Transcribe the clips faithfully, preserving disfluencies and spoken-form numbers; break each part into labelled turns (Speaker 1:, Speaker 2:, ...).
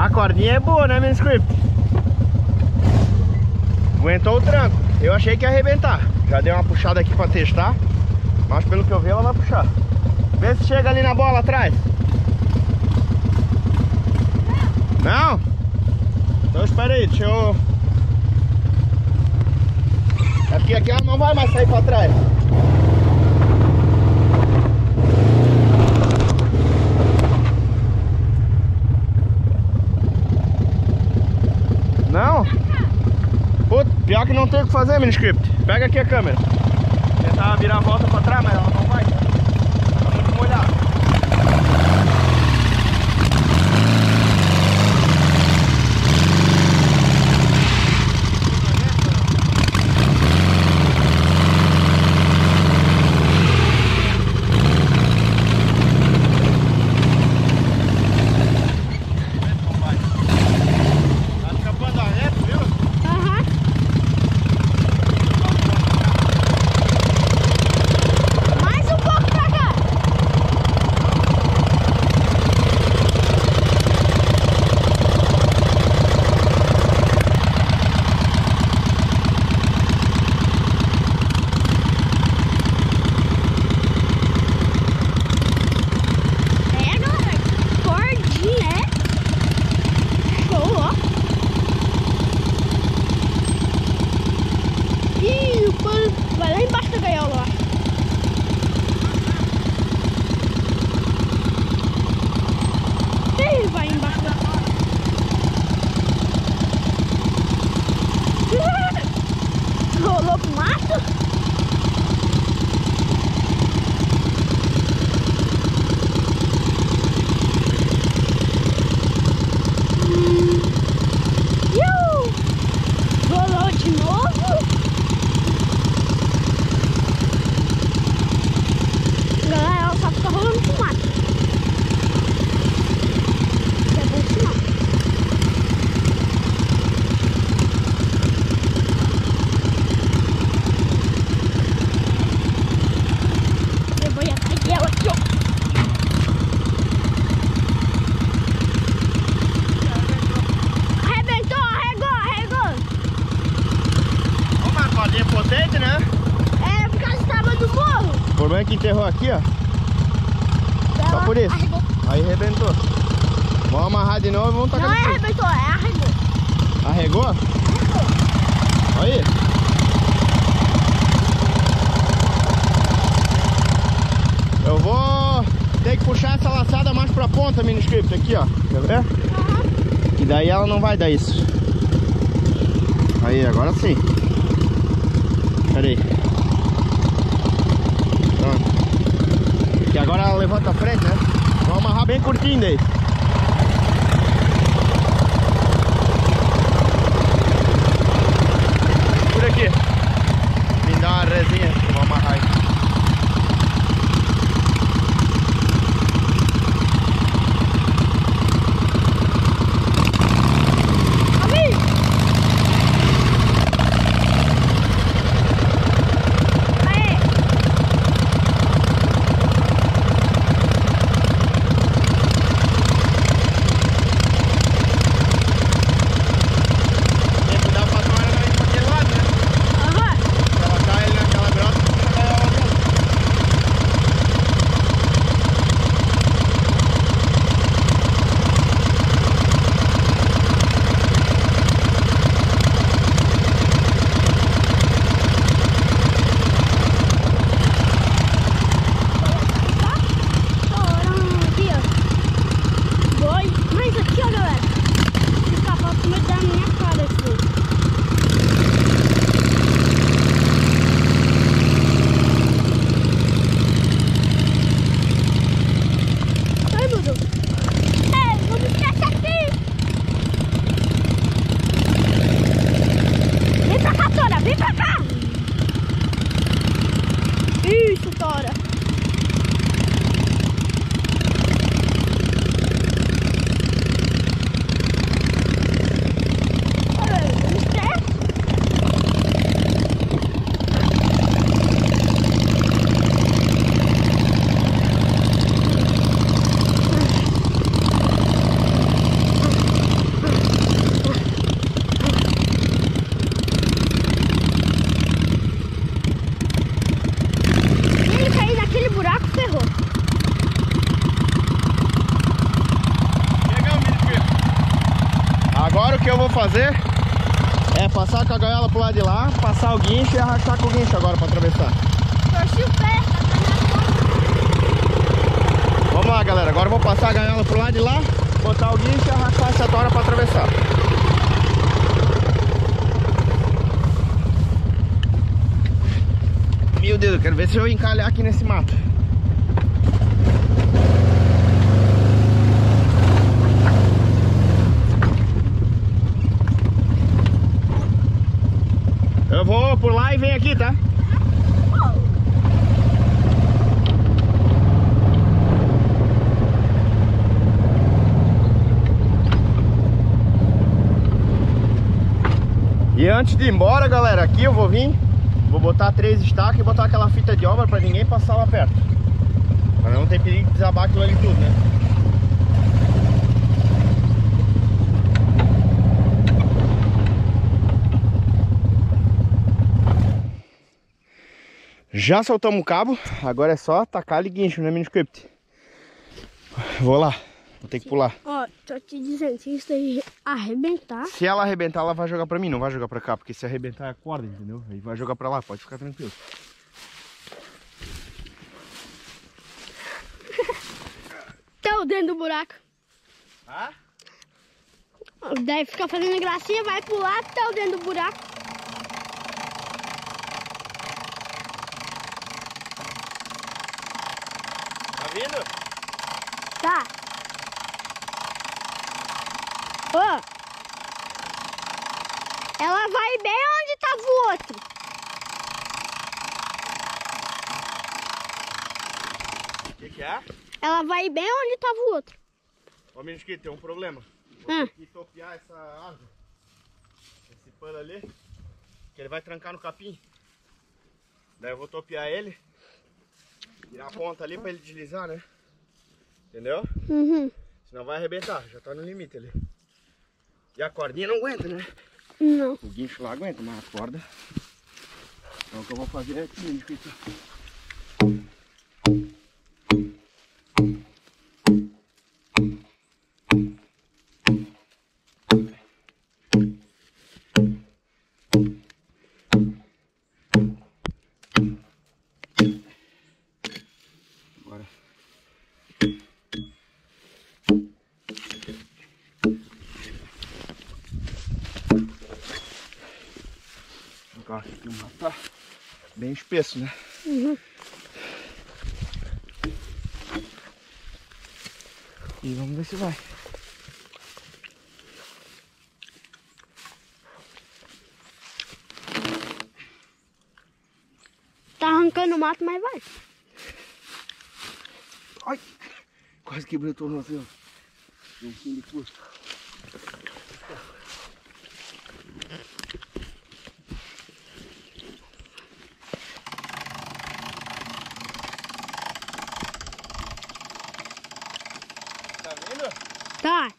Speaker 1: A cordinha é boa, né, Miniscript? Aguentou o tranco. Eu achei que ia arrebentar. Já dei uma puxada aqui pra testar. Mas pelo que eu vi, ela vai puxar. Vê se chega ali na bola atrás. Não? Então espera aí, deixa eu... É porque aqui ela não vai mais sair pra trás. Não? Putz, pior que não tem o que fazer, Miniscript. Pega aqui a câmera. Tentar virar a volta pra trás, mas ela não vai. Tá muito molhado. Que enterrou aqui, ó. Só por isso. Arregou. Aí arrebentou. Vamos amarrar de novo e vamos tacar.
Speaker 2: Não é arrebentou, é arregou.
Speaker 1: Arregou? Arregou. Olha aí. Eu vou ter que puxar essa laçada mais pra ponta, Miniscript, aqui, ó. Quer ver? Uhum. E daí ela não vai dar isso. Aí, agora sim. Pera aí. Que agora ela levanta a frente, né? Vou amarrar bem curtinho daí. Por aqui. Me dá uma resinha, vou amarrar aí. fazer é passar com a gaiola pro lado de lá, passar o guincho e arrastar com o guincho agora pra atravessar.
Speaker 2: Torci o pé, tá na.
Speaker 1: Vamos lá, galera. Agora eu vou passar a gaiola pro lado de lá, botar o guincho e arrastar essa tora pra atravessar. Meu Deus, eu quero ver se eu encalhar aqui nesse mato. Eu vou por lá e venho aqui, tá? E antes de ir embora, galera, aqui eu vou vir, vou botar três estacas e botar aquela fita de obra pra ninguém passar lá perto. Pra não ter perigo de desabar aquilo ali tudo, né? Já soltamos o cabo, agora é só tacar ali guincho, né, Miniscript? Vou lá, vou ter que pular.
Speaker 2: Ó, tô te dizendo, se isso aí arrebentar...
Speaker 1: Se ela arrebentar, ela vai jogar pra mim, não vai jogar pra cá, porque se arrebentar é a corda, entendeu? Aí vai jogar pra lá, pode ficar tranquilo.
Speaker 2: Tá dentro do buraco.
Speaker 1: Ah?
Speaker 2: Daí fica fazendo gracinha, vai pular, tá dentro do buraco.
Speaker 1: Tá vindo?
Speaker 2: Tá. Ó. Ela vai bem onde tava o outro.
Speaker 1: O que que é?
Speaker 2: Ela vai bem onde tava o outro.
Speaker 1: Ô, Miniscript, tem um problema. Vou
Speaker 2: Hum.
Speaker 1: ter que topear essa árvore. Esse pano ali. Que ele vai trancar no capim. Daí eu vou topear ele. Virar a ponta ali pra ele deslizar, né? Entendeu?
Speaker 2: Uhum.
Speaker 1: Senão vai arrebentar, já tá no limite ali. E a cordinha não aguenta, né?
Speaker 2: Não.
Speaker 1: O guincho lá aguenta, mas a corda... Então o que eu vou fazer é aqui, Miniscript. Agora. Agora aqui o mato tá bem espesso, né?
Speaker 2: Uhum.
Speaker 1: E vamos ver se vai.
Speaker 2: Tá arrancando o mato, mas vai.
Speaker 1: Ai! Quase quebrei o tornozelo. Um fim de custo. Tá vendo?
Speaker 2: Tá.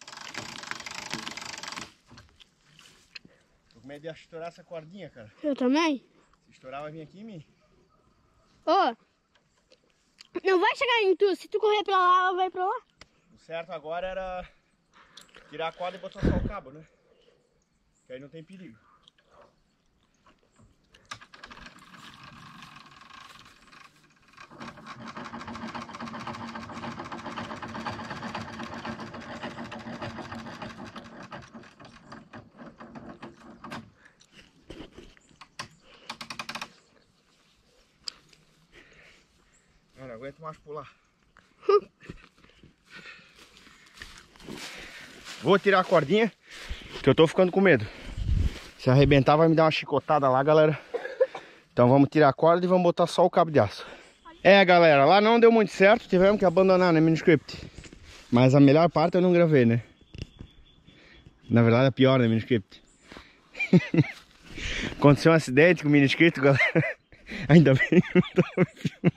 Speaker 1: Tô com medo de estourar essa cordinha, cara.
Speaker 2: Eu também.
Speaker 1: Se estourar, vai vir aqui em mim.
Speaker 2: Ô. Não vai chegar em tu. Se tu correr pra lá, ela vai pra lá.
Speaker 1: O certo agora era tirar a corda e botar só o cabo, né? Que aí não tem perigo. Eu não aguento mais pular. Vou tirar a cordinha, que eu tô ficando com medo. Se arrebentar vai me dar uma chicotada lá, galera. Então vamos tirar a corda e vamos botar só o cabo de aço. É, galera, lá não deu muito certo, tivemos que abandonar, né, Miniscript? Mas a melhor parte eu não gravei, né? Na verdade a pior, né, Miniscript? Aconteceu um acidente com o Miniscript, galera. Ainda bem que eu não tava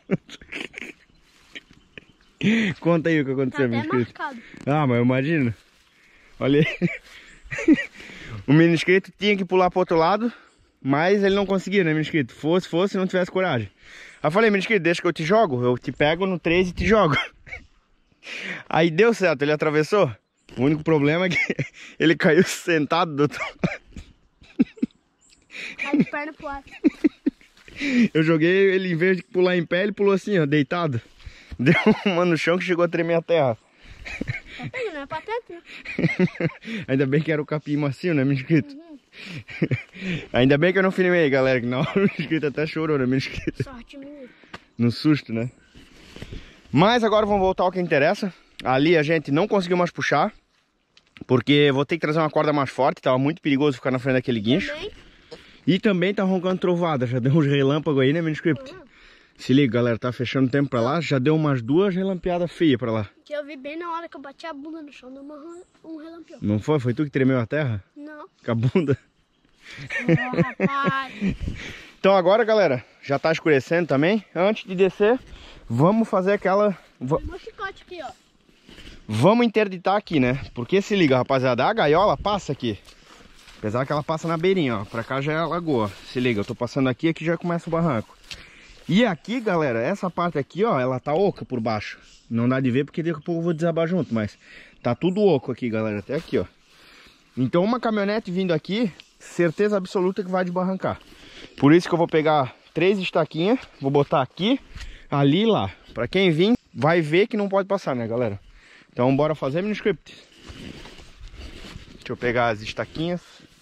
Speaker 1: filmando. Conta aí o que aconteceu,
Speaker 2: Tá até
Speaker 1: Miniscript.
Speaker 2: marcado.
Speaker 1: Ah, mas eu imagino. Olha aí. O Miniscript tinha que pular pro outro lado, mas ele não conseguia, né, Miniscript? Fosse, fosse, não tivesse coragem. Aí eu falei, Miniscript, deixa que eu te jogo, eu te pego no três e te jogo. Aí deu certo, ele atravessou. O único problema é que ele caiu sentado do outro lado.
Speaker 2: Cai de perna pro ar.
Speaker 1: Eu joguei ele, em vez de pular em pé, ele pulou assim, ó, deitado. Deu uma no chão que chegou a tremer a terra.
Speaker 2: Tá pegando, não é patente, né?
Speaker 1: Ainda bem que era o capim macio, né, meu inscrito?
Speaker 2: Uhum.
Speaker 1: Ainda bem que eu não filmei, galera, que na hora o inscrito até chorou, né, meu inscrito?
Speaker 2: Sorte minha.
Speaker 1: No susto, né? Mas agora vamos voltar ao que interessa. Ali a gente não conseguiu mais puxar, porque vou ter que trazer uma corda mais forte, tava muito perigoso ficar na frente daquele guincho.
Speaker 2: Também.
Speaker 1: E também tá roncando trovada, já deu uns relâmpagos aí, né, meu inscrito?
Speaker 2: Uhum.
Speaker 1: Se liga, galera, tá fechando o tempo pra lá, já deu umas duas relampeadas feias pra lá.
Speaker 2: Que eu vi bem na hora que eu bati a bunda no chão, deu uma, um relampião.
Speaker 1: Não foi? Foi tu que tremeu a terra?
Speaker 2: Não.
Speaker 1: Com a bunda?
Speaker 2: Oh, rapaz.
Speaker 1: Então agora, galera, já tá escurecendo também. Antes de descer, vamos fazer aquela...
Speaker 2: Tem meu chicote aqui, ó.
Speaker 1: Vamos interditar aqui, né? Porque se liga, rapaziada, a gaiola passa aqui. Apesar que ela passa na beirinha, ó. Pra cá já é a lagoa. Se liga, eu tô passando aqui, aqui já começa o barranco. E aqui, galera, essa parte aqui, ó, ela tá oca por baixo. Não dá de ver porque daqui a pouco eu vou desabar junto, mas tá tudo oco aqui, galera, até aqui, ó. Então uma caminhonete vindo aqui, certeza absoluta que vai desbarrancar. Por isso que eu vou pegar três estaquinhas, vou botar aqui, ali e lá. Pra quem vir, vai ver que não pode passar, né, galera? Então bora fazer mini script. Deixa eu pegar as estaquinhas.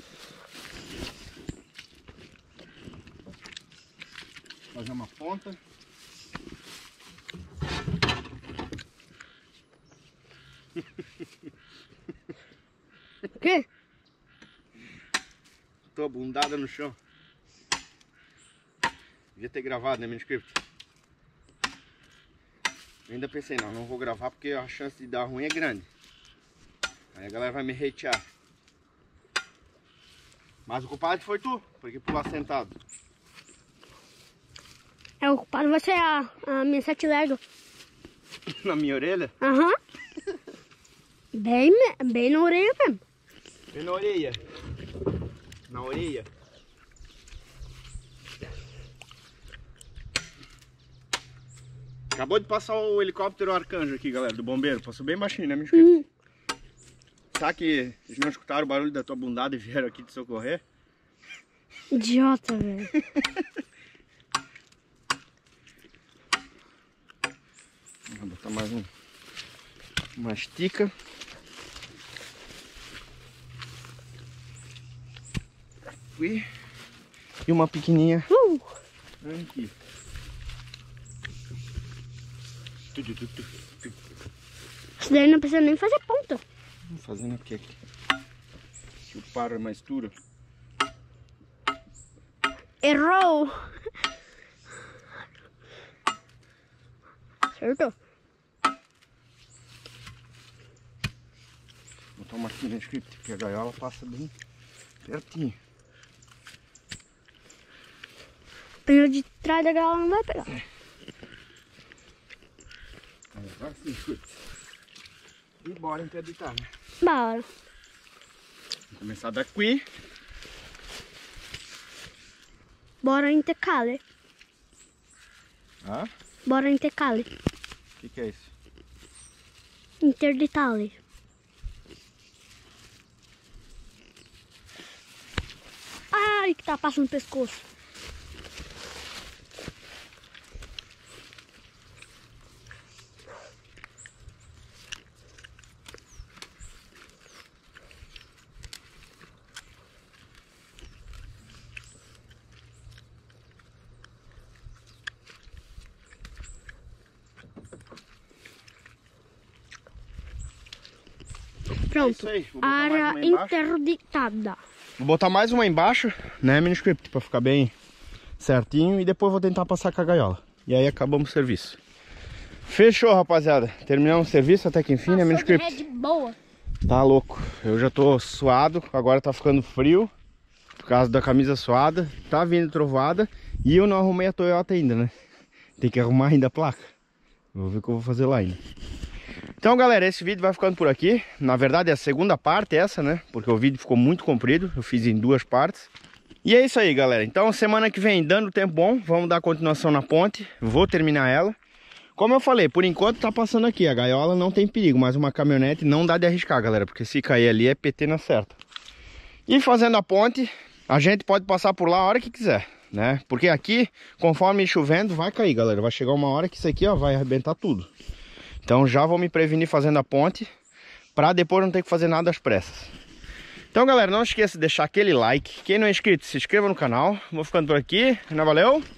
Speaker 1: Fazer uma ponta.
Speaker 2: O quê?
Speaker 1: Tô bundada no chão. Devia ter gravado, né, mini script? Eu ainda pensei, não, não vou gravar porque a chance de dar ruim é grande. Aí a galera vai me hatear. Mas o culpado foi tu, porque pular sentado.
Speaker 2: É, o culpado vai ser a, a minha sete Lego.
Speaker 1: Na minha orelha?
Speaker 2: Aham. Bem, bem na orelha mesmo.
Speaker 1: Bem na orelha. Na orelha. Acabou de passar o helicóptero Arcanjo aqui, galera, do bombeiro. Passou bem baixinho, né, meu inscrito?
Speaker 2: Hum.
Speaker 1: Será que eles não escutaram o barulho da tua bundada e vieram aqui te socorrer?
Speaker 2: Idiota, velho.
Speaker 1: Vou botar mais um, uma estica. E uma pequenininha
Speaker 2: Uh.
Speaker 1: aqui.
Speaker 2: Isso daí não precisa nem fazer ponta.
Speaker 1: Vamos fazer, né? Porque aqui o paro é mais duro.
Speaker 2: Errou. Acertou.
Speaker 1: Vou botar uma aqui, né, script, porque a gaiola passa bem pertinho.
Speaker 2: O pneu de trás da gaiola não vai pegar.
Speaker 1: Agora sim, script. E bora interditar, né?
Speaker 2: Bora.
Speaker 1: Vou começar daqui.
Speaker 2: Bora intercale.
Speaker 1: Ah?
Speaker 2: Bora intercale.
Speaker 1: O que, que é isso?
Speaker 2: Interditale. Ai, que tá passando no pescoço. Pronto.
Speaker 1: É isso aí, vou botar mais
Speaker 2: Área
Speaker 1: uma embaixo.
Speaker 2: interditada.
Speaker 1: Vou botar mais uma embaixo, né, mini script, pra ficar bem certinho. E depois vou tentar passar com a gaiola. E aí acabamos o serviço. Fechou, rapaziada. Terminamos o serviço até que enfim, né, mini
Speaker 2: Passou de
Speaker 1: script?
Speaker 2: rede boa.
Speaker 1: Tá louco. Eu já tô suado, agora tá ficando frio. Por causa da camisa suada. Tá vindo trovada. E eu não arrumei a Toyota ainda, né? Tem que arrumar ainda a placa. Vou ver o que eu vou fazer lá ainda. Então, galera, esse vídeo vai ficando por aqui. Na verdade é a segunda parte essa, né? Porque o vídeo ficou muito comprido. Eu fiz em duas partes. E é isso aí, galera. Então, semana que vem, dando tempo bom, vamos dar continuação na ponte. Vou terminar ela. Como eu falei, por enquanto tá passando aqui. A gaiola não tem perigo, mas uma caminhonete não dá de arriscar, galera. Porque se cair ali é P T na certa. E fazendo a ponte, a gente pode passar por lá a hora que quiser, né? Porque aqui, conforme ir chovendo, vai cair, galera. Vai chegar uma hora que isso aqui, ó, vai arrebentar tudo. Então já vou me prevenir fazendo a ponte, pra depois não ter que fazer nada às pressas. Então, galera, não esqueça de deixar aquele like. Quem não é inscrito, se inscreva no canal. Vou ficando por aqui. Valeu!